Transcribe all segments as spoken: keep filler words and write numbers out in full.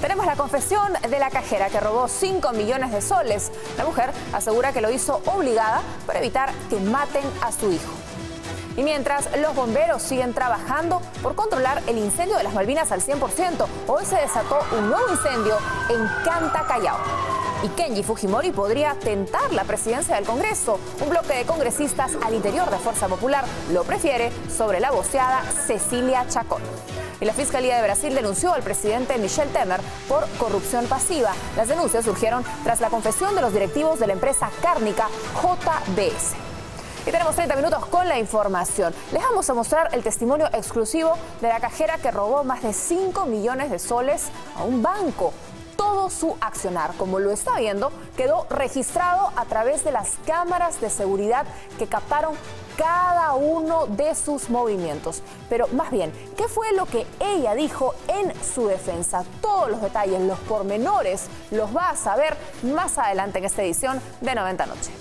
Tenemos la confesión de la cajera que robó cinco millones de soles. La mujer asegura que lo hizo obligada para evitar que maten a su hijo. Y mientras los bomberos siguen trabajando por controlar el incendio de las Malvinas al cien por ciento, hoy se desató un nuevo incendio en Canta, Callao. Y Kenji Fujimori podría tentar la presidencia del Congreso. Un bloque de congresistas al interior de Fuerza Popular lo prefiere sobre la voceada Cecilia Chacón. Y la Fiscalía de Brasil denunció al presidente Michel Temer por corrupción pasiva. Las denuncias surgieron tras la confesión de los directivos de la empresa cárnica J B S. Y tenemos treinta minutos con la información. Les vamos a mostrar el testimonio exclusivo de la cajera que robó más de cinco millones de soles a un banco. Todo su accionar, como lo está viendo, quedó registrado a través de las cámaras de seguridad que captaron cada uno de sus movimientos. Pero más bien, ¿qué fue lo que ella dijo en su defensa? Todos los detalles, los pormenores, los va a saber más adelante en esta edición de noventa Noche.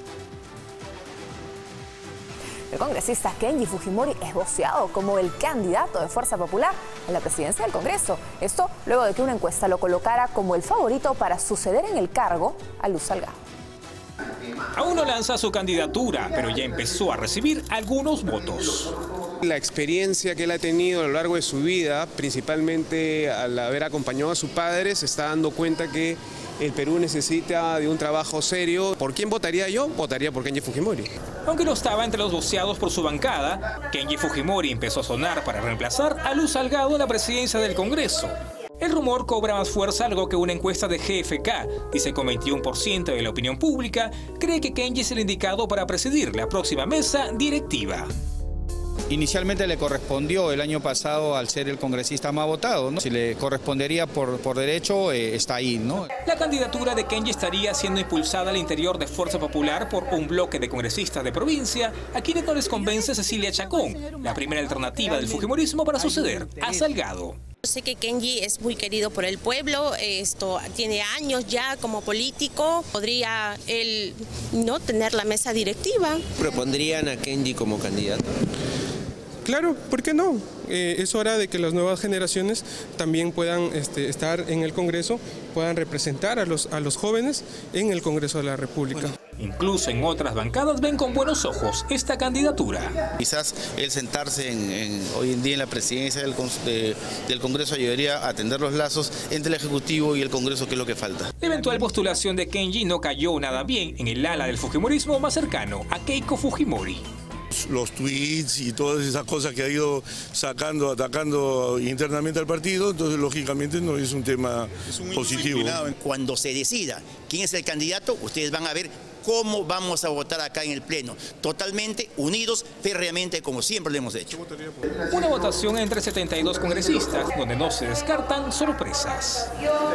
El congresista Kenji Fujimori es voceado como el candidato de Fuerza Popular a la presidencia del Congreso. Esto luego de que una encuesta lo colocara como el favorito para suceder en el cargo a Luz Salgado. Aún no lanza su candidatura, pero ya empezó a recibir algunos votos. La experiencia que él ha tenido a lo largo de su vida, principalmente al haber acompañado a su padre, se está dando cuenta que el Perú necesita de un trabajo serio. ¿Por quién votaría yo? Votaría por Kenji Fujimori. Aunque no estaba entre los voceados por su bancada, Kenji Fujimori empezó a sonar para reemplazar a Luz Salgado en la presidencia del Congreso. El rumor cobra más fuerza algo que una encuesta de G F K dice que un veintiuno por ciento de la opinión pública cree que Kenji es el indicado para presidir la próxima mesa directiva. Inicialmente le correspondió el año pasado al ser el congresista más votado, ¿no? Si le correspondería por, por derecho, eh, está ahí, ¿no? La candidatura de Kenji estaría siendo impulsada al interior de Fuerza Popular por un bloque de congresistas de provincia, a quienes no les convence Cecilia Chacón, la primera alternativa del fujimorismo para suceder a Salgado. Yo sé que Kenji es muy querido por el pueblo, esto tiene años ya como político, podría él no tener la mesa directiva. ¿Propondrían a Kenji como candidato? Claro, ¿por qué no? Eh, es hora de que las nuevas generaciones también puedan este, estar en el Congreso, puedan representar a los, a los jóvenes en el Congreso de la República. Incluso en otras bancadas ven con buenos ojos esta candidatura. Quizás el sentarse en, en, hoy en día en la presidencia del, de, del Congreso ayudaría a tender los lazos entre el Ejecutivo y el Congreso, que es lo que falta. La eventual postulación de Kenji no cayó nada bien en el ala del fujimorismo más cercano a Keiko Fujimori. Los tweets y todas esas cosas que ha ido sacando, atacando internamente al partido, entonces lógicamente no es un tema es un positivo. Cuando se decida quién es el candidato, ustedes van a ver cómo vamos a votar acá en el Pleno, totalmente unidos, férreamente, como siempre lo hemos hecho. Una votación entre setenta y dos congresistas, donde no se descartan sorpresas.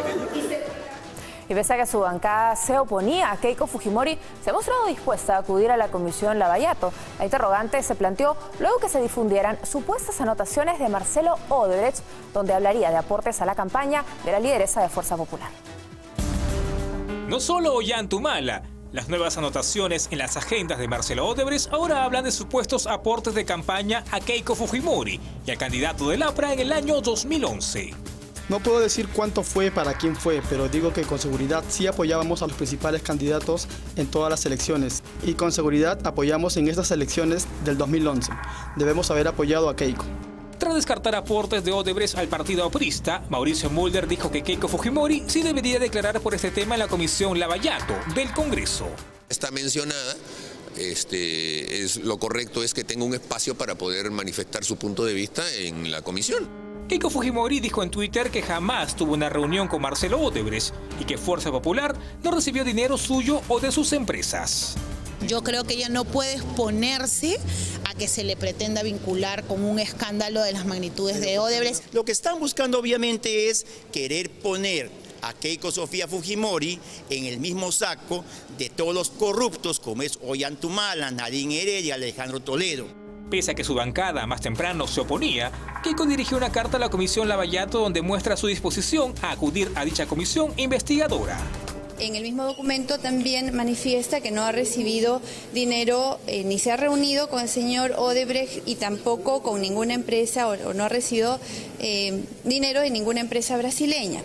Y pese a que su bancada se oponía a Keiko Fujimori, se ha mostrado dispuesta a acudir a la Comisión Lavallato. La interrogante se planteó luego que se difundieran supuestas anotaciones de Marcelo Odebrecht, donde hablaría de aportes a la campaña de la lideresa de Fuerza Popular. No solo Ollantumala. Las nuevas anotaciones en las agendas de Marcelo Odebrecht ahora hablan de supuestos aportes de campaña a Keiko Fujimori y al candidato del A P R A en el año dos mil once. No puedo decir cuánto fue, para quién fue, pero digo que con seguridad sí apoyábamos a los principales candidatos en todas las elecciones. Y con seguridad apoyamos en estas elecciones del dos mil once. Debemos haber apoyado a Keiko. Tras descartar aportes de Odebrecht al partido aprista, Mauricio Mulder dijo que Keiko Fujimori sí debería declarar por este tema en la Comisión Lavallato del Congreso. Está mencionada. Este, es, lo correcto es que tenga un espacio para poder manifestar su punto de vista en la comisión. Keiko Fujimori dijo en Twitter que jamás tuvo una reunión con Marcelo Odebrecht y que Fuerza Popular no recibió dinero suyo o de sus empresas. Yo creo que ella no puede exponerse a que se le pretenda vincular con un escándalo de las magnitudes de Odebrecht. Lo que están buscando obviamente es querer poner a Keiko Sofía Fujimori en el mismo saco de todos los corruptos como es Ollantumala, Nadine Heredia, Alejandro Toledo. Pese a que su bancada más temprano se oponía, Keiko dirigió una carta a la Comisión Lavallato donde muestra su disposición a acudir a dicha comisión investigadora. En el mismo documento también manifiesta que no ha recibido dinero eh, ni se ha reunido con el señor Odebrecht y tampoco con ninguna empresa o, o no ha recibido eh, dinero de ninguna empresa brasileña.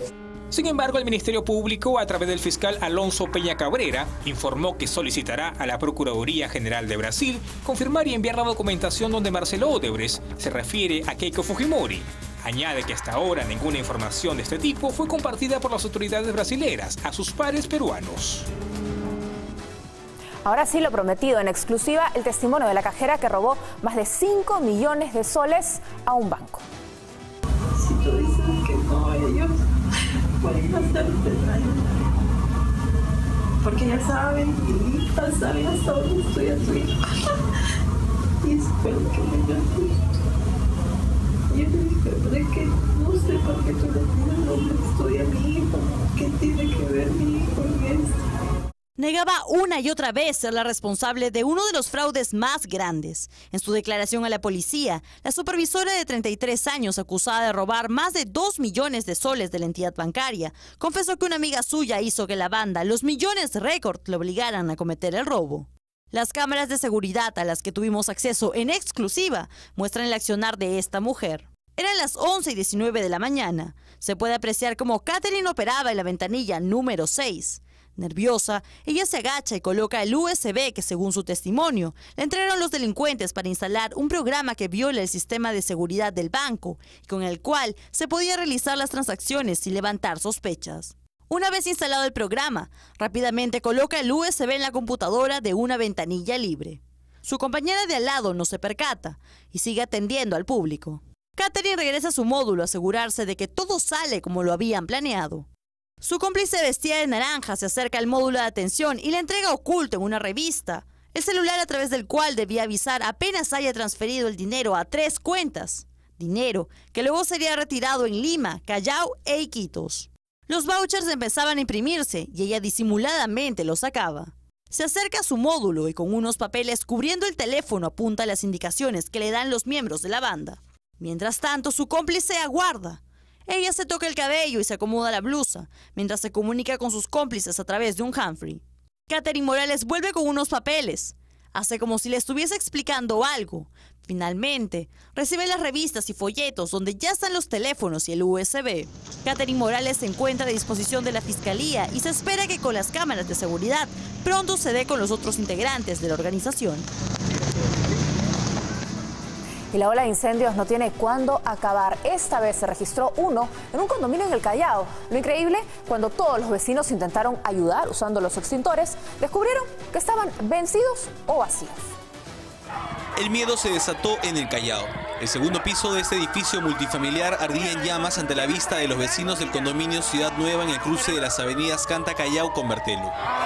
Sin embargo, el Ministerio Público, a través del fiscal Alonso Peña Cabrera, informó que solicitará a la Procuraduría General de Brasil confirmar y enviar la documentación donde Marcelo Odebrecht se refiere a Keiko Fujimori. Añade que hasta ahora ninguna información de este tipo fue compartida por las autoridades brasileras a sus pares peruanos. Ahora sí, lo prometido, en exclusiva, el testimonio de la cajera que robó más de cinco millones de soles a un banco. Si tú dices que no, ellos pueden hacerte daño. Porque ya saben, y ya saben hasta dónde estoy a tu hija. Y espero que me ayuden. Yo le dije, pero es que no sé por qué tú le tienes dónde estoy a mi hijo. ¿Qué tiene que ver mi hijo en esto? Negaba una y otra vez ser la responsable de uno de los fraudes más grandes. En su declaración a la policía, la supervisora de treinta y tres años, acusada de robar más de dos millones de soles de la entidad bancaria, confesó que una amiga suya hizo que la banda Los Millones Record le obligaran a cometer el robo. Las cámaras de seguridad a las que tuvimos acceso en exclusiva muestran el accionar de esta mujer. Eran las once y diecinueve de la mañana. Se puede apreciar cómo Catherine operaba en la ventanilla número seis. Nerviosa, ella se agacha y coloca el U S B que, según su testimonio, le entregaron los delincuentes para instalar un programa que viola el sistema de seguridad del banco y con el cual se podía realizar las transacciones sin levantar sospechas. Una vez instalado el programa, rápidamente coloca el U S B en la computadora de una ventanilla libre. Su compañera de al lado no se percata y sigue atendiendo al público. Catherine regresa a su módulo a asegurarse de que todo sale como lo habían planeado. Su cómplice vestida de naranja se acerca al módulo de atención y le entrega oculto en una revista el celular a través del cual debía avisar apenas haya transferido el dinero a tres cuentas. Dinero que luego sería retirado en Lima, Callao e Iquitos. Los vouchers empezaban a imprimirse y ella disimuladamente los sacaba. Se acerca a su módulo y con unos papeles cubriendo el teléfono apunta las indicaciones que le dan los miembros de la banda. Mientras tanto, su cómplice aguarda. Ella se toca el cabello y se acomoda la blusa, mientras se comunica con sus cómplices a través de un Humphrey. Catherine Morales vuelve con unos papeles. Hace como si le estuviese explicando algo. Finalmente, recibe las revistas y folletos donde ya están los teléfonos y el U S B. Catherine Morales se encuentra a disposición de la Fiscalía y se espera que con las cámaras de seguridad pronto se dé con los otros integrantes de la organización. Y la ola de incendios no tiene cuándo acabar. Esta vez se registró uno en un condominio en el Callao. Lo increíble, cuando todos los vecinos intentaron ayudar usando los extintores, descubrieron que estaban vencidos o vacíos. El miedo se desató en el Callao. El segundo piso de este edificio multifamiliar ardía en llamas ante la vista de los vecinos del condominio Ciudad Nueva en el cruce de las avenidas Canta Callao con Bertelo.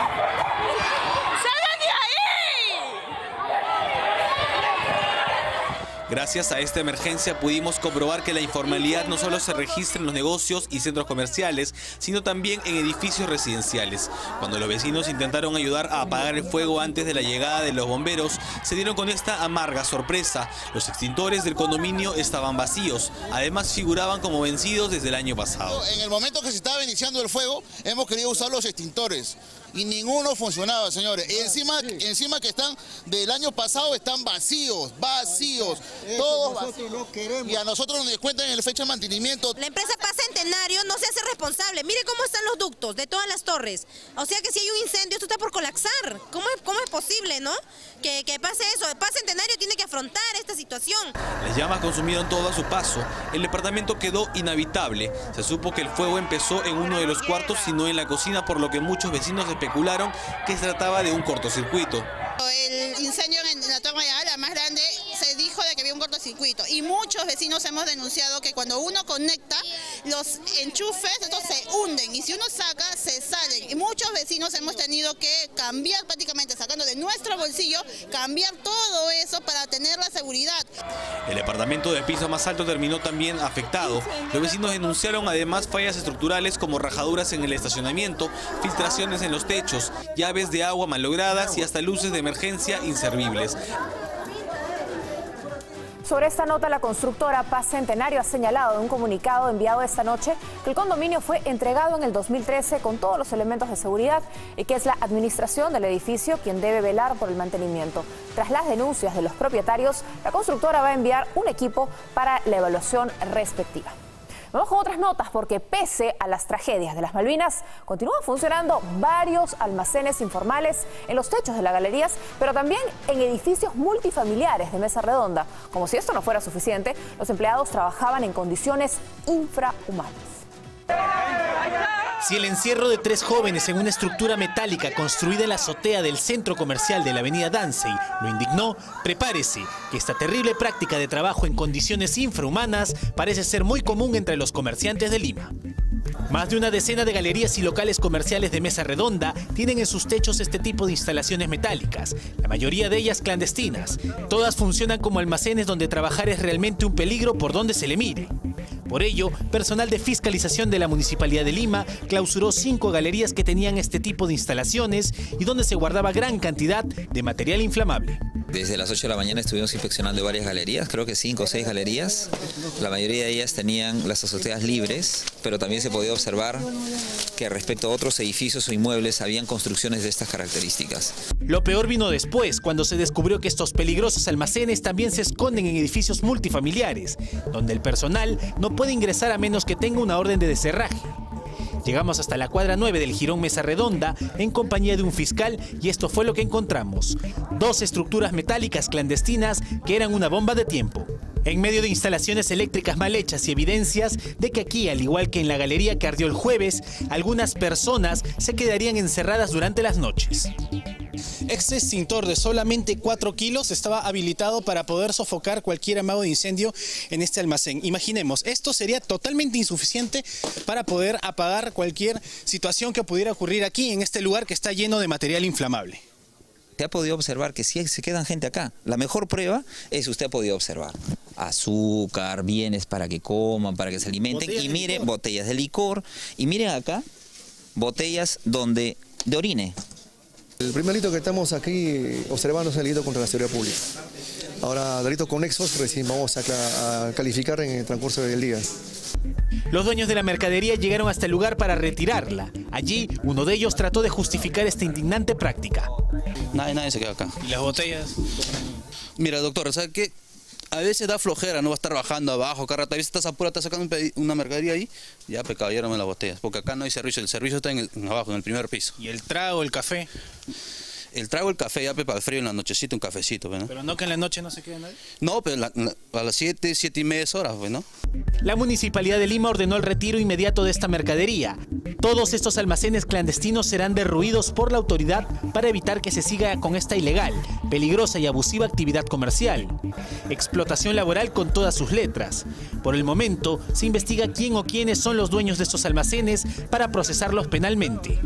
Gracias a esta emergencia pudimos comprobar que la informalidad no solo se registra en los negocios y centros comerciales, sino también en edificios residenciales. Cuando los vecinos intentaron ayudar a apagar el fuego antes de la llegada de los bomberos, se dieron con esta amarga sorpresa. Los extintores del condominio estaban vacíos, además figuraban como vencidos desde el año pasado. En el momento que se estaba iniciando el fuego, hemos querido usar los extintores y ninguno funcionaba, señores. Y encima, encima que están del año pasado están vacíos, vacíos. Todos vacíos. No queremos. Y a nosotros nos descuentan en la fecha de mantenimiento. La empresa Paz Centenario no se hace responsable. Mire cómo están los ductos de todas las torres. O sea que si hay un incendio, esto está por colapsar. ¿Cómo es, cómo es posible, no? Que, que pase eso. Paz Centenario tiene que afrontar esta situación. Las llamas consumieron todo a su paso. El departamento quedó inhabitable. Se supo que el fuego empezó en uno de los cuartos y no en la cocina, por lo que muchos vecinos especularon que se trataba de un cortocircuito. El incendio en la Torre A, la más grande, se dijo de que había un cortocircuito y muchos vecinos hemos denunciado que cuando uno conecta los enchufes, estos se hunden y si uno saca, se salen. Y muchos vecinos hemos tenido que cambiar prácticamente, sacando de nuestro bolsillo, cambiar todo eso para tener la seguridad. El departamento de piso más alto terminó también afectado. Los vecinos denunciaron además fallas estructurales como rajaduras en el estacionamiento, filtraciones en los techos, llaves de agua malogradas y hasta luces de emergencia inservibles. Sobre esta nota, la constructora Paz Centenario ha señalado en un comunicado enviado esta noche que el condominio fue entregado en el dos mil trece con todos los elementos de seguridad y que es la administración del edificio quien debe velar por el mantenimiento. Tras las denuncias de los propietarios, la constructora va a enviar un equipo para la evaluación respectiva. Vamos con otras notas porque pese a las tragedias de las Malvinas, continúan funcionando varios almacenes informales en los techos de las galerías, pero también en edificios multifamiliares de Mesa Redonda. Como si esto no fuera suficiente, los empleados trabajaban en condiciones infrahumanas. Si el encierro de tres jóvenes en una estructura metálica construida en la azotea del centro comercial de la avenida Dansey lo indignó, prepárese, que esta terrible práctica de trabajo en condiciones infrahumanas parece ser muy común entre los comerciantes de Lima. Más de una decena de galerías y locales comerciales de Mesa Redonda tienen en sus techos este tipo de instalaciones metálicas, la mayoría de ellas clandestinas. Todas funcionan como almacenes donde trabajar es realmente un peligro por donde se le mire. Por ello, personal de fiscalización de la Municipalidad de Lima clausuró cinco galerías que tenían este tipo de instalaciones y donde se guardaba gran cantidad de material inflamable. Desde las ocho de la mañana estuvimos inspeccionando varias galerías, creo que cinco o seis galerías. La mayoría de ellas tenían las azoteas libres, pero también se podía observar que respecto a otros edificios o inmuebles habían construcciones de estas características. Lo peor vino después, cuando se descubrió que estos peligrosos almacenes también se esconden en edificios multifamiliares, donde el personal no puede ingresar a menos que tenga una orden de descerraje. Llegamos hasta la cuadra nueve del Jirón Mesa Redonda en compañía de un fiscal y esto fue lo que encontramos. Dos estructuras metálicas clandestinas que eran una bomba de tiempo. En medio de instalaciones eléctricas mal hechas y evidencias de que aquí, al igual que en la galería que ardió el jueves, algunas personas se quedarían encerradas durante las noches. Este extintor de solamente cuatro kilos estaba habilitado para poder sofocar cualquier amago de incendio en este almacén. Imaginemos, esto sería totalmente insuficiente para poder apagar cualquier situación que pudiera ocurrir aquí en este lugar que está lleno de material inflamable. Usted ha podido observar que sí se quedan gente acá. La mejor prueba es usted ha podido observar azúcar, bienes para que coman, para que se alimenten. Botellas y miren, botellas de licor. Y miren acá, botellas donde de orine. El primer delito que estamos aquí observando es el delito contra la seguridad pública. Ahora, delitos conexos recién vamos a, a calificar en el transcurso del día. Los dueños de la mercadería llegaron hasta el lugar para retirarla. Allí, uno de ellos trató de justificar esta indignante práctica. Nadie, nadie se queda acá. ¿Y las botellas? Mira, doctor, ¿sabes qué? A veces da flojera, no va a estar bajando abajo, cada rato. A veces estás apurado, estás sacando una mercadería ahí, ya pecado, llévame las botellas. Porque acá no hay servicio, el servicio está en, el, en abajo, en el primer piso. ¿Y el trago, el café? El trago, el café, ya para el frío en la nochecita, un cafecito, ¿no? Pero no que en la noche no se quede nadie. No, pero la, la, a las siete, siete y media horas, pues, ¿no? La Municipalidad de Lima ordenó el retiro inmediato de esta mercadería. Todos estos almacenes clandestinos serán derruidos por la autoridad para evitar que se siga con esta ilegal, peligrosa y abusiva actividad comercial. Explotación laboral con todas sus letras. Por el momento, se investiga quién o quiénes son los dueños de estos almacenes para procesarlos penalmente.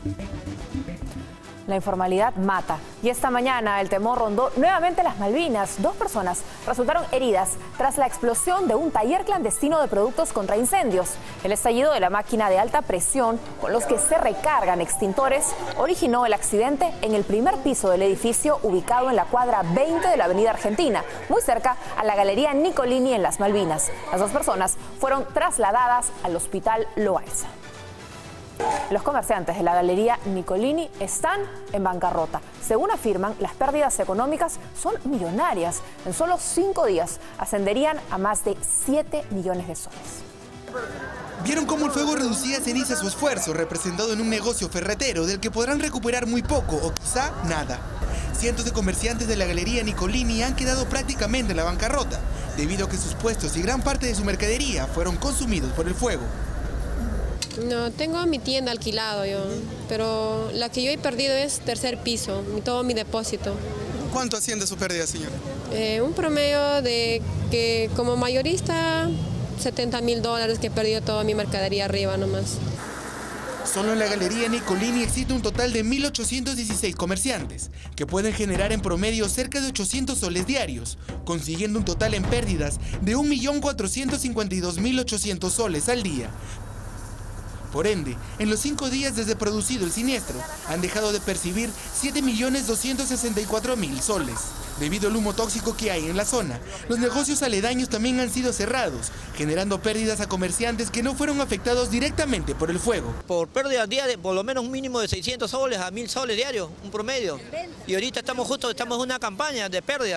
La informalidad mata. Y esta mañana el temor rondó nuevamente las Malvinas. Dos personas resultaron heridas tras la explosión de un taller clandestino de productos contra incendios. El estallido de la máquina de alta presión con los que se recargan extintores originó el accidente en el primer piso del edificio ubicado en la cuadra veinte de la avenida Argentina, muy cerca a la galería Nicolini en las Malvinas. Las dos personas fueron trasladadas al hospital Loaiza. Los comerciantes de la galería Nicolini están en bancarrota. Según afirman, las pérdidas económicas son millonarias. En solo cinco días ascenderían a más de siete millones de soles. Vieron cómo el fuego reducía a ceniza su esfuerzo, representado en un negocio ferretero del que podrán recuperar muy poco o quizá nada. Cientos de comerciantes de la galería Nicolini han quedado prácticamente en la bancarrota, debido a que sus puestos y gran parte de su mercadería fueron consumidos por el fuego. No, tengo mi tienda alquilado yo, pero la que yo he perdido es tercer piso, todo mi depósito. ¿Cuánto asciende su pérdida, señora? Eh, un promedio de que como mayorista, setenta mil dólares que he perdido toda mi mercadería arriba nomás. Solo en la galería Nicolini existe un total de mil ochocientos dieciséis comerciantes, que pueden generar en promedio cerca de ochocientos soles diarios, consiguiendo un total en pérdidas de un millón cuatrocientos cincuenta y dos mil ochocientos soles al día. Por ende, en los cinco días desde producido el siniestro, han dejado de percibir siete millones doscientos sesenta y cuatro mil soles. Debido al humo tóxico que hay en la zona, los negocios aledaños también han sido cerrados, generando pérdidas a comerciantes que no fueron afectados directamente por el fuego. Por pérdida día de por lo menos un mínimo de seiscientos soles a mil soles diarios, un promedio. Y ahorita estamos justo, estamos en una campaña de pérdida.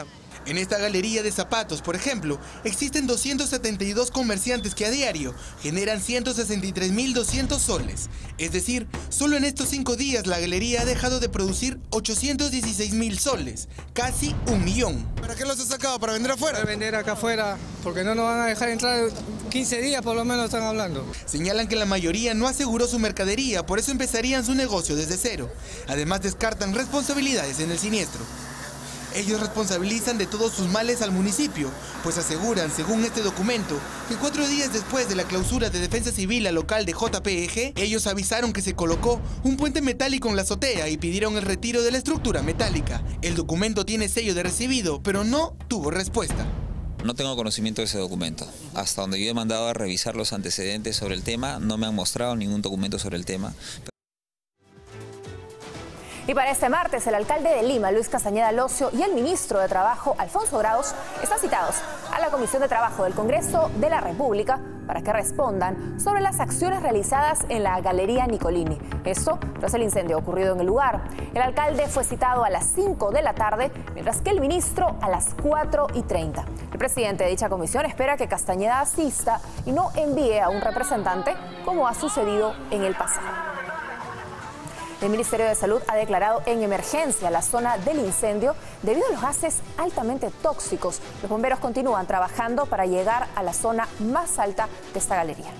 En esta galería de zapatos, por ejemplo, existen doscientos setenta y dos comerciantes que a diario generan ciento sesenta y tres mil doscientos soles. Es decir, solo en estos cinco días la galería ha dejado de producir ochocientos dieciséis mil soles, casi un millón. ¿Para qué los has sacado? ¿Para vender afuera? Para vender acá afuera, porque no nos van a dejar entrar quince días, por lo menos están hablando. Señalan que la mayoría no aseguró su mercadería, por eso empezarían su negocio desde cero. Además, descartan responsabilidades en el siniestro. Ellos responsabilizan de todos sus males al municipio, pues aseguran, según este documento, que cuatro días después de la clausura de Defensa Civil al local de J P E G, ellos avisaron que se colocó un puente metálico en la azotea y pidieron el retiro de la estructura metálica. El documento tiene sello de recibido, pero no tuvo respuesta. No tengo conocimiento de ese documento. Hasta donde yo he mandado a revisar los antecedentes sobre el tema, no me han mostrado ningún documento sobre el tema. Y para este martes, el alcalde de Lima, Luis Castañeda Locio, y el ministro de Trabajo, Alfonso Grados, están citados a la Comisión de Trabajo del Congreso de la República para que respondan sobre las acciones realizadas en la Galería Nicolini. Esto tras el incendio ocurrido en el lugar. El alcalde fue citado a las cinco de la tarde, mientras que el ministro a las cuatro y treinta. El presidente de dicha comisión espera que Castañeda asista y no envíe a un representante, como ha sucedido en el pasado. El Ministerio de Salud ha declarado en emergencia la zona del incendio debido a los gases altamente tóxicos. Los bomberos continúan trabajando para llegar a la zona más alta de esta galería.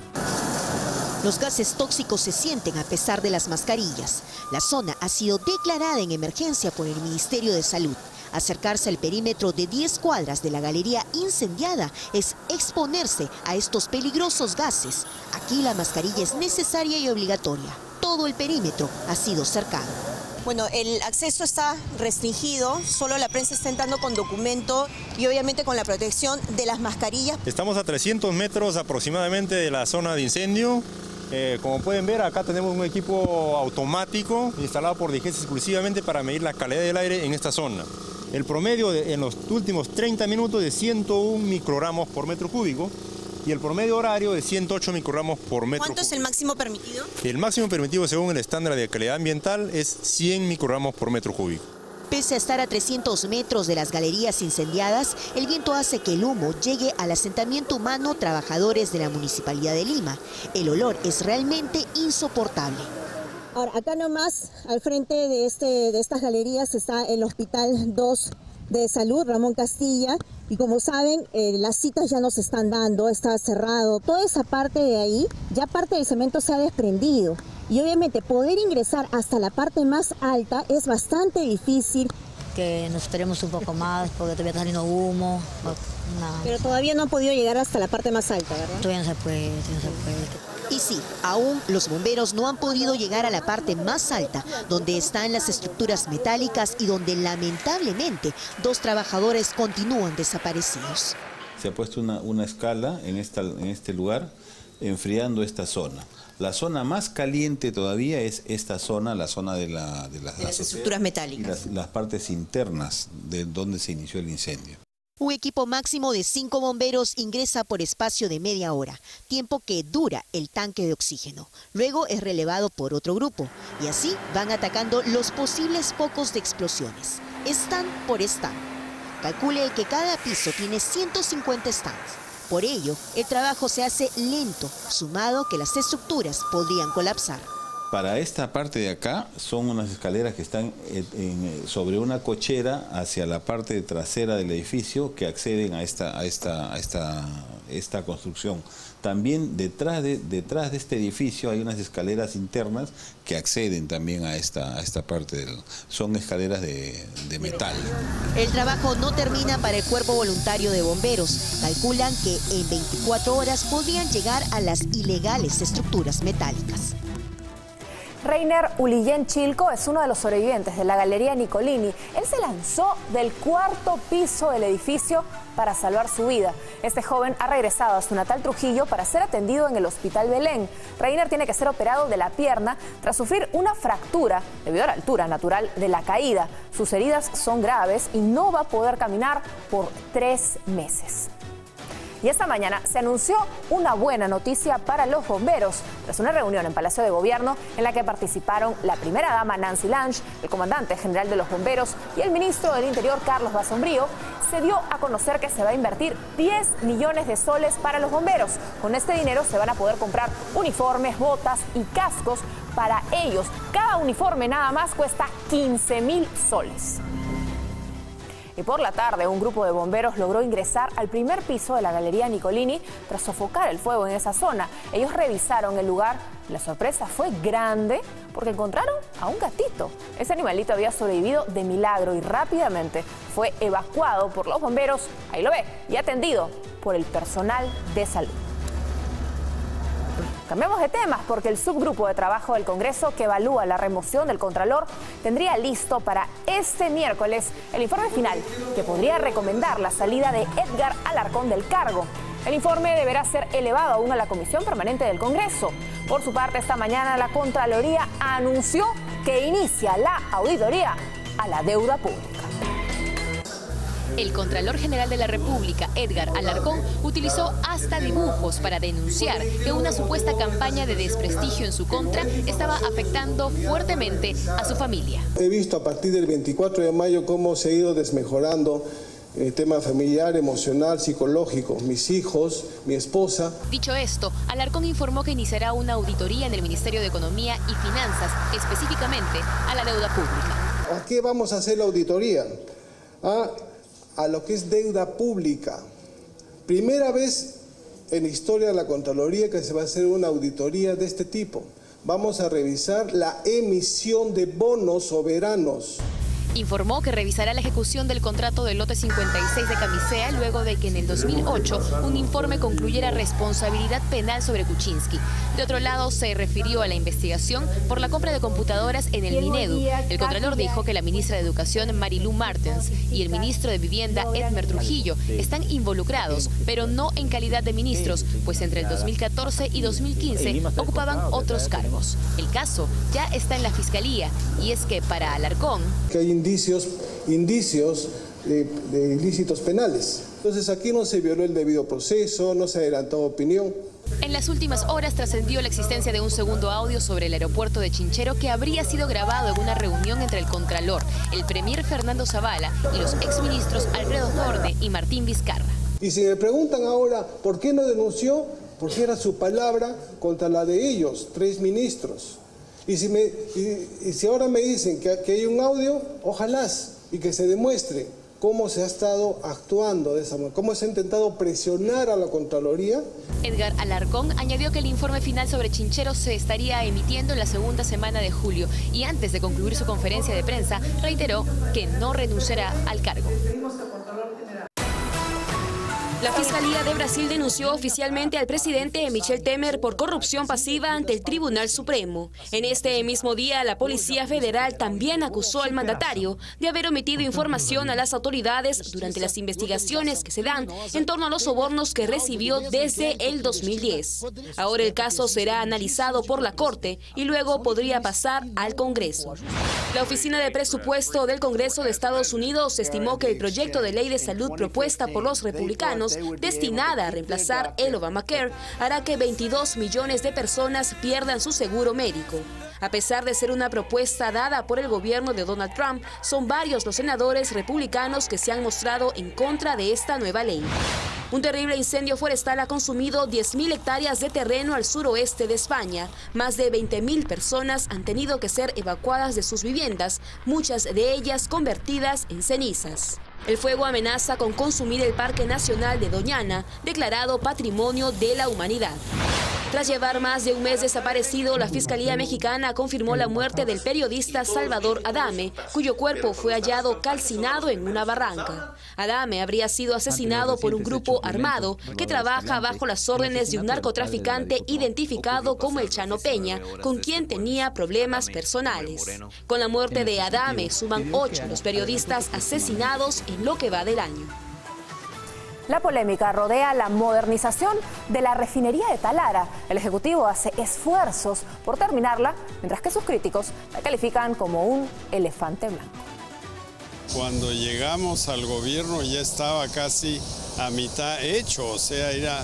Los gases tóxicos se sienten a pesar de las mascarillas. La zona ha sido declarada en emergencia por el Ministerio de Salud. Acercarse al perímetro de diez cuadras de la galería incendiada es exponerse a estos peligrosos gases. Aquí la mascarilla es necesaria y obligatoria. Todo el perímetro ha sido cercado. Bueno, el acceso está restringido, solo la prensa está entrando con documento y obviamente con la protección de las mascarillas. Estamos a trescientos metros aproximadamente de la zona de incendio. Eh, como pueden ver, acá tenemos un equipo automático instalado por D G E S exclusivamente para medir la calidad del aire en esta zona. El promedio de, en los últimos treinta minutos de ciento uno microgramos por metro cúbico y el promedio horario de ciento ocho microgramos por metro ¿Cuánto cúbico. es el máximo permitido? El máximo permitido según el estándar de calidad ambiental es cien microgramos por metro cúbico. Pese a estar a trescientos metros de las galerías incendiadas, el viento hace que el humo llegue al asentamiento humano Trabajadores de la Municipalidad de Lima. El olor es realmente insoportable. Ahora, acá nomás, al frente de, este, de estas galerías está el Hospital dos de Salud, Ramón Castilla, y como saben, eh, las citas ya no se están dando, está cerrado. Toda esa parte de ahí, ya parte del cemento se ha desprendido. Y obviamente poder ingresar hasta la parte más alta es bastante difícil. Que nos esperemos un poco más porque todavía está saliendo humo. No. Pero todavía no han podido llegar hasta la parte más alta, ¿verdad? Todavía no se puede, no se puede. Y sí, aún los bomberos no han podido llegar a la parte más alta, donde están las estructuras metálicas y donde lamentablemente dos trabajadores continúan desaparecidos. Se ha puesto una, una escala en, esta, en este lugar, enfriando esta zona. La zona más caliente todavía es esta zona, la zona de, la, de las, de las estructuras metálicas. Y las, las partes internas de donde se inició el incendio. Un equipo máximo de cinco bomberos ingresa por espacio de media hora, tiempo que dura el tanque de oxígeno. Luego es relevado por otro grupo y así van atacando los posibles focos de explosiones, stand por stand. Calcule que cada piso tiene ciento cincuenta stands. Por ello, el trabajo se hace lento, sumado que las estructuras podrían colapsar. Para esta parte de acá son unas escaleras que están en, en, sobre una cochera hacia la parte trasera del edificio que acceden a esta, a esta, a esta, esta construcción. También detrás de, detrás de este edificio hay unas escaleras internas que acceden también a esta, a esta parte. Del, son escaleras de, de metal. El trabajo no termina para el Cuerpo Voluntario de Bomberos. Calculan que en veinticuatro horas podrían llegar a las ilegales estructuras metálicas. Reiner Ulillén Chilco es uno de los sobrevivientes de la Galería Nicolini. Él se lanzó del cuarto piso del edificio para salvar su vida. Este joven ha regresado a su natal Trujillo para ser atendido en el Hospital Belén. Reiner tiene que ser operado de la pierna tras sufrir una fractura debido a la altura natural de la caída. Sus heridas son graves y no va a poder caminar por tres meses. Y esta mañana se anunció una buena noticia para los bomberos tras una reunión en Palacio de Gobierno en la que participaron la primera dama Nancy Lange, el comandante general de los bomberos y el ministro del Interior Carlos Basombrío. Se dio a conocer que se va a invertir diez millones de soles para los bomberos. Con este dinero se van a poder comprar uniformes, botas y cascos para ellos. Cada uniforme nada más cuesta quince mil soles. Y por la tarde, un grupo de bomberos logró ingresar al primer piso de la Galería Nicolini tras sofocar el fuego en esa zona. Ellos revisaron el lugar. La sorpresa fue grande porque encontraron a un gatito. Ese animalito había sobrevivido de milagro y rápidamente fue evacuado por los bomberos, ahí lo ve, y atendido por el personal de salud. Cambiamos de temas porque el subgrupo de trabajo del Congreso que evalúa la remoción del Contralor tendría listo para este miércoles el informe final que podría recomendar la salida de Edgar Alarcón del cargo. El informe deberá ser elevado aún a la Comisión Permanente del Congreso. Por su parte, esta mañana la Contraloría anunció que inicia la auditoría a la deuda pública. El Contralor General de la República, Edgar Alarcón, utilizó hasta dibujos para denunciar que una supuesta campaña de desprestigio en su contra estaba afectando fuertemente a su familia. He visto a partir del veinticuatro de mayo cómo se ha ido desmejorando el tema familiar, emocional, psicológico, mis hijos, mi esposa. Dicho esto, Alarcón informó que iniciará una auditoría en el Ministerio de Economía y Finanzas, específicamente a la deuda pública. ¿A qué vamos a hacer la auditoría? A a lo que es deuda pública. Primera vez en la historia de la Contraloría que se va a hacer una auditoría de este tipo. Vamos a revisar la emisión de bonos soberanos. Informó que revisará la ejecución del contrato del lote cincuenta y seis de Camisea luego de que en el dos mil ocho un informe concluyera responsabilidad penal sobre Kuczynski. De otro lado, se refirió a la investigación por la compra de computadoras en el Minedu. El Contralor dijo que la ministra de Educación, Marilú Martens, y el ministro de Vivienda, Edmer Trujillo, están involucrados, pero no en calidad de ministros, pues entre el dos mil catorce y dos mil quince ocupaban otros cargos. El caso ya está en la Fiscalía y es que para Alarcón... Que hay indicios, indicios de, de ilícitos penales. Entonces aquí no se violó el debido proceso, no se adelantó opinión. En las últimas horas trascendió la existencia de un segundo audio sobre el aeropuerto de Chinchero que habría sido grabado en una reunión entre el Contralor, el premier Fernando Zavala y los exministros Alfredo Zorne y Martín Vizcarra. Y si me preguntan ahora por qué no denunció, porque era su palabra contra la de ellos, tres ministros. Y si, me, y, y si ahora me dicen que, que hay un audio, ojalá y que se demuestre cómo se ha estado actuando de esa manera, cómo se ha intentado presionar a la Contraloría. Edgar Alarcón añadió que el informe final sobre Chinchero se estaría emitiendo en la segunda semana de julio y antes de concluir su conferencia de prensa reiteró que no renunciará al cargo. La Fiscalía de Brasil denunció oficialmente al presidente Michel Temer por corrupción pasiva ante el Tribunal Supremo. En este mismo día, la Policía Federal también acusó al mandatario de haber omitido información a las autoridades durante las investigaciones que se dan en torno a los sobornos que recibió desde el dos mil diez. Ahora el caso será analizado por la Corte y luego podría pasar al Congreso. La Oficina de Presupuesto del Congreso de Estados Unidos estimó que el proyecto de ley de salud propuesta por los republicanos, destinada a reemplazar el Obamacare, hará que veintidós millones de personas pierdan su seguro médico. A pesar de ser una propuesta dada por el gobierno de Donald Trump, son varios los senadores republicanos que se han mostrado en contra de esta nueva ley. Un terrible incendio forestal ha consumido diez mil hectáreas de terreno al suroeste de España. Más de veinte mil personas han tenido que ser evacuadas de sus viviendas, muchas de ellas convertidas en cenizas. El fuego amenaza con consumir el Parque Nacional de Doñana, declarado Patrimonio de la Humanidad. Tras llevar más de un mes desaparecido, la Fiscalía Mexicana confirmó la muerte del periodista Salvador Adame, cuyo cuerpo fue hallado calcinado en una barranca. Adame habría sido asesinado por un grupo armado que trabaja bajo las órdenes de un narcotraficante identificado como el Chano Peña, con quien tenía problemas personales. Con la muerte de Adame, suman ocho los periodistas asesinados en lo que va del año. La polémica rodea la modernización de la refinería de Talara. El Ejecutivo hace esfuerzos por terminarla, mientras que sus críticos la califican como un elefante blanco. Cuando llegamos al gobierno ya estaba casi a mitad hecho, o sea, era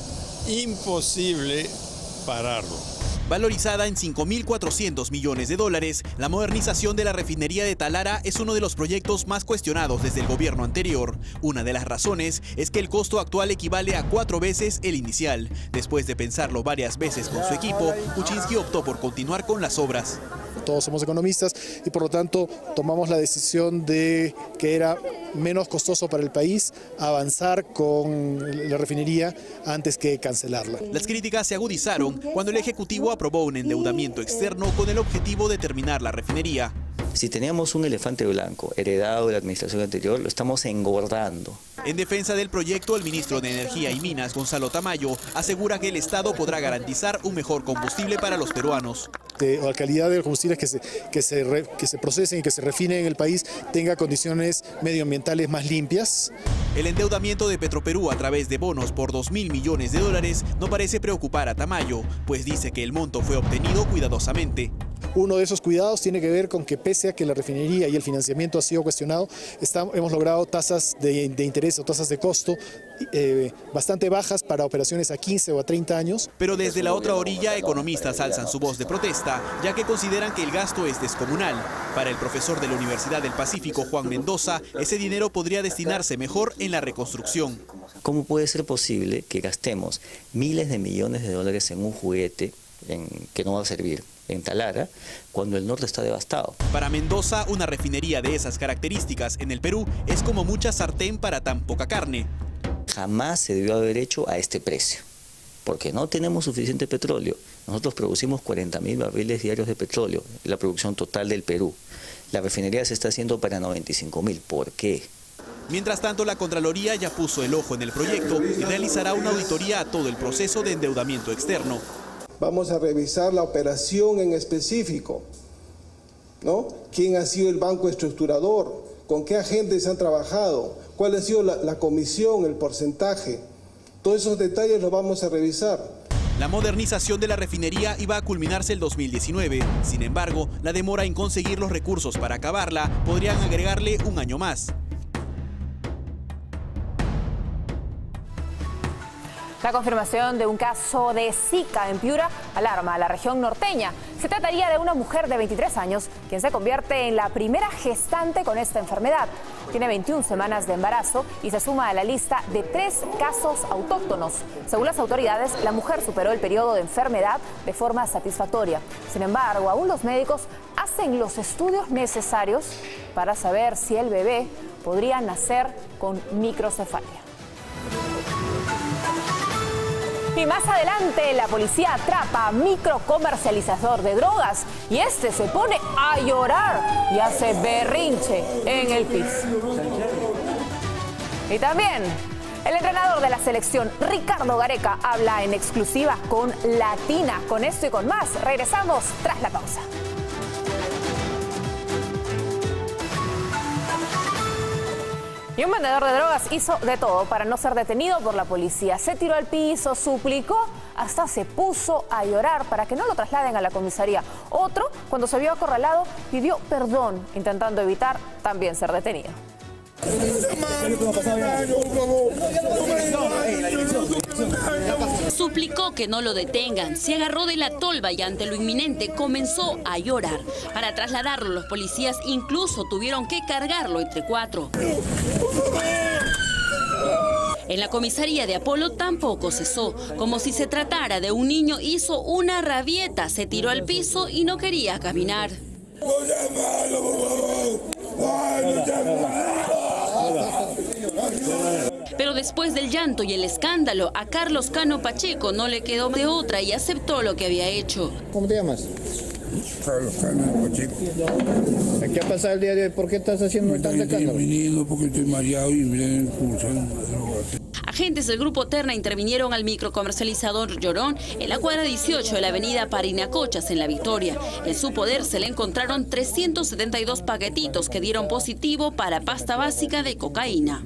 imposible pararlo. Valorizada en cinco mil cuatrocientos millones de dólares, la modernización de la refinería de Talara es uno de los proyectos más cuestionados desde el gobierno anterior. Una de las razones es que el costo actual equivale a cuatro veces el inicial. Después de pensarlo varias veces con su equipo, Kuczynski optó por continuar con las obras. Todos somos economistas y por lo tanto tomamos la decisión de que era menos costoso para el país avanzar con la refinería antes que cancelarla. Las críticas se agudizaron cuando el Ejecutivo aprobó un endeudamiento externo con el objetivo de terminar la refinería. Si teníamos un elefante blanco heredado de la administración anterior, lo estamos engordando. En defensa del proyecto, el ministro de Energía y Minas, Gonzalo Tamayo, asegura que el Estado podrá garantizar un mejor combustible para los peruanos. De, o la calidad de los combustibles que se, que, se re, que se procesen y que se refinen en el país tenga condiciones medioambientales más limpias. El endeudamiento de Petroperú a través de bonos por dos mil millones de dólares no parece preocupar a Tamayo, pues dice que el monto fue obtenido cuidadosamente. Uno de esos cuidados tiene que ver con que pese a que la refinería y el financiamiento ha sido cuestionado, está, hemos logrado tasas de, de interés o tasas de costo eh, bastante bajas para operaciones a quince o a treinta años. Pero desde la otra orilla, economistas alzan su voz de protesta, ya que consideran que el gasto es descomunal. Para el profesor de la Universidad del Pacífico, Juan Mendoza, ese dinero podría destinarse mejor en la reconstrucción. ¿Cómo puede ser posible que gastemos miles de millones de dólares en un juguete en, que no va a servir en Talara, cuando el norte está devastado? Para Mendoza, una refinería de esas características en el Perú es como mucha sartén para tan poca carne. Jamás se debió haber hecho a este precio, porque no tenemos suficiente petróleo. Nosotros producimos cuarenta mil barriles diarios de petróleo, la producción total del Perú. La refinería se está haciendo para noventa y cinco mil. ¿Por qué? Mientras tanto, la Contraloría ya puso el ojo en el proyecto y realizará una auditoría a todo el proceso de endeudamiento externo. Vamos a revisar la operación en específico, ¿no? ¿Quién ha sido el banco estructurador? ¿Con qué agentes han trabajado? ¿Cuál ha sido la, la comisión, el porcentaje? Todos esos detalles los vamos a revisar. La modernización de la refinería iba a culminarse el dos mil diecinueve. Sin embargo, la demora en conseguir los recursos para acabarla podrían agregarle un año más. La confirmación de un caso de Zika en Piura alarma a la región norteña. Se trataría de una mujer de veintitrés años, quien se convierte en la primera gestante con esta enfermedad. Tiene veintiuna semanas de embarazo y se suma a la lista de tres casos autóctonos. Según las autoridades, la mujer superó el periodo de enfermedad de forma satisfactoria. Sin embargo, aún los médicos hacen los estudios necesarios para saber si el bebé podría nacer con microcefalia. Y más adelante, la policía atrapa a microcomercializador de drogas y este se pone a llorar y hace berrinche en el piso. Y también, el entrenador de la selección, Ricardo Gareca, habla en exclusiva con Latina. Con esto y con más, regresamos tras la pausa. Y un vendedor de drogas hizo de todo para no ser detenido por la policía. Se tiró al piso, suplicó, hasta se puso a llorar para que no lo trasladen a la comisaría. Otro, cuando se vio acorralado, pidió perdón, intentando evitar también ser detenido. Suplicó que no lo detengan, se agarró de la tolva y ante lo inminente comenzó a llorar. Para trasladarlo, los policías incluso tuvieron que cargarlo entre cuatro. En la comisaría de Apolo tampoco cesó. Como si se tratara de un niño, hizo una rabieta, se tiró al piso y no quería caminar. Pero después del llanto y el escándalo, a Carlos Cano Pacheco no le quedó de otra y aceptó lo que había hecho. ¿Cómo te llamas? Carlos Cano Pacheco. ¿Qué ha pasado el día de hoy? ¿Por qué estás haciendo tanta escándalo? Porque estoy mareado y me expulsan. Agentes del Grupo Terna intervinieron al microcomercializador Llorón en la cuadra dieciocho de la avenida Parinacochas, en La Victoria. En su poder se le encontraron trescientos setenta y dos paquetitos que dieron positivo para pasta básica de cocaína.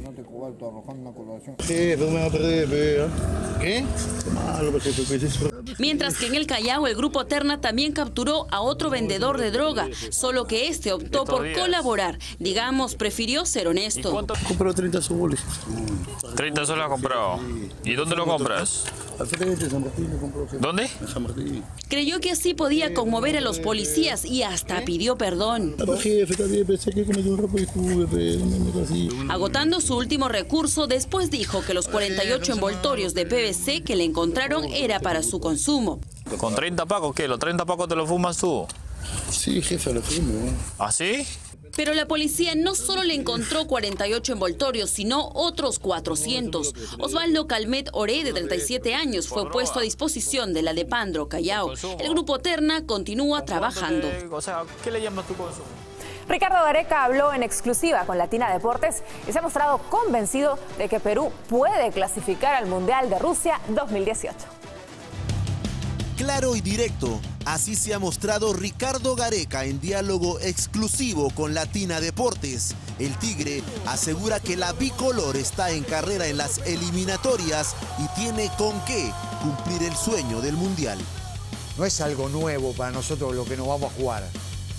Mientras que en el Callao el grupo Terna también capturó a otro vendedor de droga, solo que este optó por colaborar. Digamos, prefirió ser honesto. Compró treinta soles. treinta soles ha comprado. ¿Y dónde lo compras? Al frente de San Martín lo compró. ¿Dónde? En San Martín. Creyó que así podía conmover a los policías y hasta pidió perdón. Agotando su último recurso, después dijo que los cuarenta y ocho envoltorios de P V C que le encontraron era para su consumo. ¿Con treinta pacos qué? ¿Los treinta pacos te los fumas tú? Sí, jefe, lo fumo. ¿Ah, sí? Pero la policía no solo le encontró cuarenta y ocho envoltorios, sino otros cuatrocientos. Osvaldo Calmet Oré, de treinta y siete años, fue puesto a disposición de la de Pandro, Callao. El grupo Terna continúa trabajando. O sea, ¿qué le llamas tu consumo? Ricardo Gareca habló en exclusiva con Latina Deportes y se ha mostrado convencido de que Perú puede clasificar al Mundial de Rusia dos mil dieciocho. Claro y directo, así se ha mostrado Ricardo Gareca en diálogo exclusivo con Latina Deportes. El Tigre asegura que la bicolor está en carrera en las eliminatorias y tiene con qué cumplir el sueño del Mundial. No es algo nuevo para nosotros lo que nos vamos a jugar.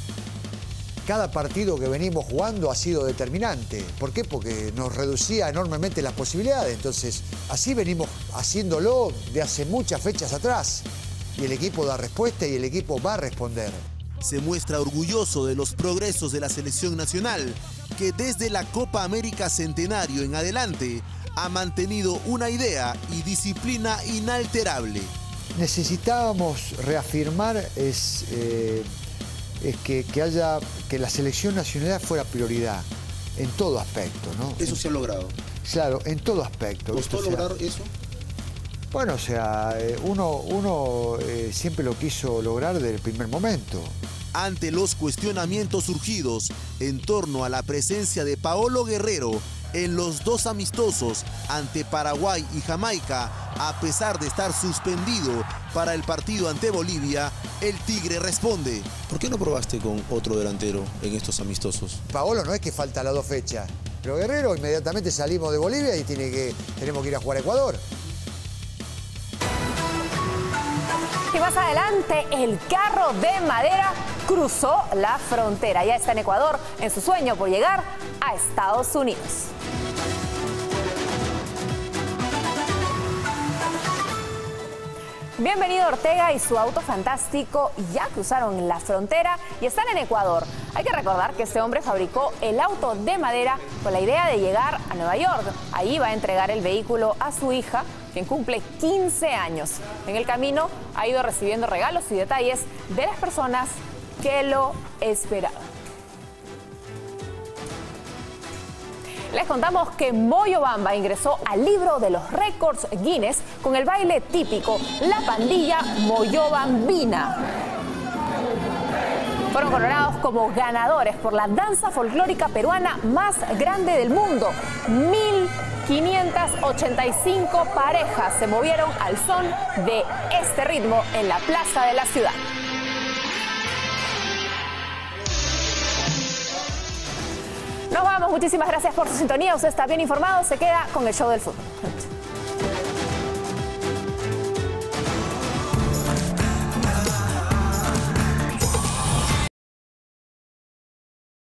Cada partido que venimos jugando ha sido determinante. ¿Por qué? Porque nos reducía enormemente las posibilidades. Entonces, así venimos haciéndolo de hace muchas fechas atrás. Y el equipo da respuesta y el equipo va a responder. Se muestra orgulloso de los progresos de la selección nacional, que desde la Copa América Centenario en adelante ha mantenido una idea y disciplina inalterable. Necesitábamos reafirmar es, eh, es que, que, haya, que la selección nacional fuera prioridad en todo aspecto, ¿no? Eso se ha logrado. Claro, en todo aspecto. ¿Costó lograr eso? Bueno, o sea, uno, uno eh, siempre lo quiso lograr desde el primer momento. Ante los cuestionamientos surgidos en torno a la presencia de Paolo Guerrero en los dos amistosos ante Paraguay y Jamaica, a pesar de estar suspendido para el partido ante Bolivia, el Tigre responde. ¿Por qué no probaste con otro delantero en estos amistosos? Paolo no es que falta las dos fechas, pero Guerrero inmediatamente salimos de Bolivia y tiene que, tenemos que ir a jugar a Ecuador. Y más adelante, el carro de madera cruzó la frontera. Ya está en Ecuador en su sueño por llegar a Estados Unidos. Bienvenido Ortega y su auto fantástico ya cruzaron la frontera y están en Ecuador. Hay que recordar que este hombre fabricó el auto de madera con la idea de llegar a Nueva York. Ahí va a entregar el vehículo a su hija, quien cumple quince años. En el camino ha ido recibiendo regalos y detalles de las personas que lo esperaban. Les contamos que Moyobamba ingresó al libro de los récords Guinness con el baile típico, la pandilla Moyobambina. Fueron coronados como ganadores por la danza folclórica peruana más grande del mundo. mil quinientas ochenta y cinco parejas se movieron al son de este ritmo en la plaza de la ciudad. Nos vamos, muchísimas gracias por su sintonía. Usted está bien informado, se queda con el show del fútbol.